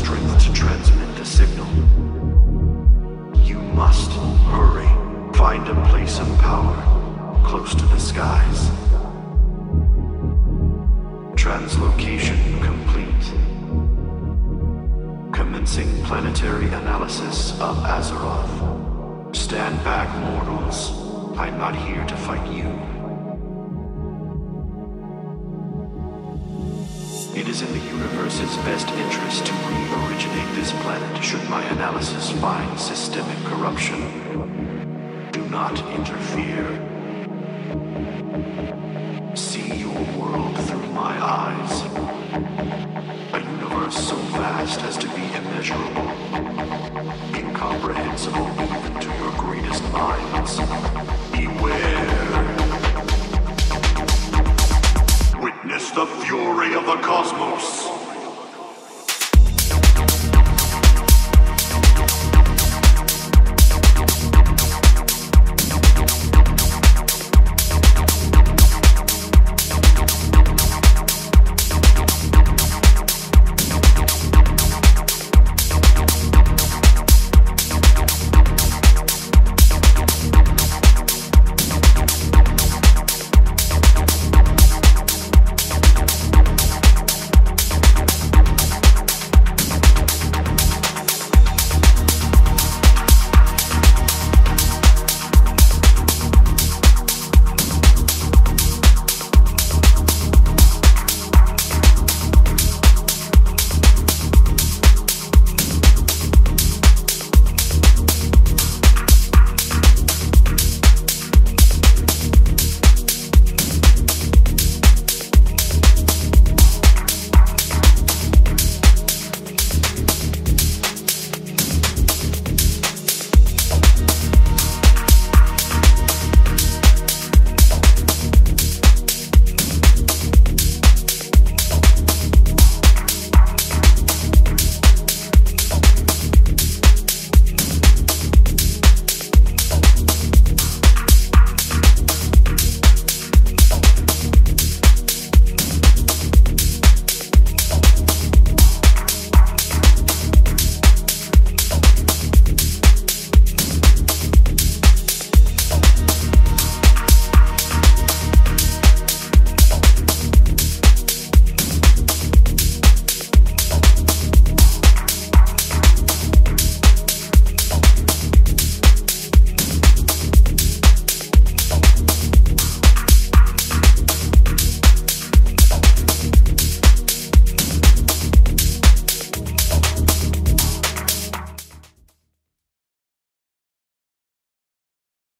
strength to transmit the signal. You must hurry. Find a place of power close to the skies. Translocation complete. Commencing planetary analysis of Azeroth. Stand back, mortals. I'm not here to fight you. It is in the universe's best interest to re-originate this planet should my analysis find systemic corruption. Do not interfere. See your world through my eyes. A universe so vast as to